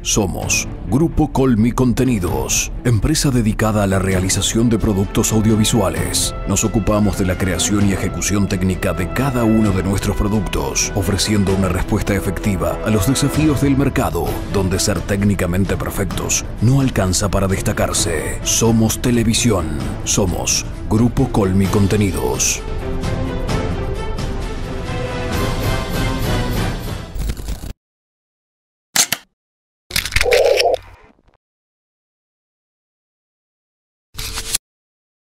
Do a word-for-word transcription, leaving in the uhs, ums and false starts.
Somos Grupo Colmi Contenidos, empresa dedicada a la realización de productos audiovisuales. Nos ocupamos de la creación y ejecución técnica de cada uno de nuestros productos, ofreciendo una respuesta efectiva a los desafíos del mercado, donde ser técnicamente perfectos no alcanza para destacarse. Somos televisión. Somos Grupo Colmi Contenidos.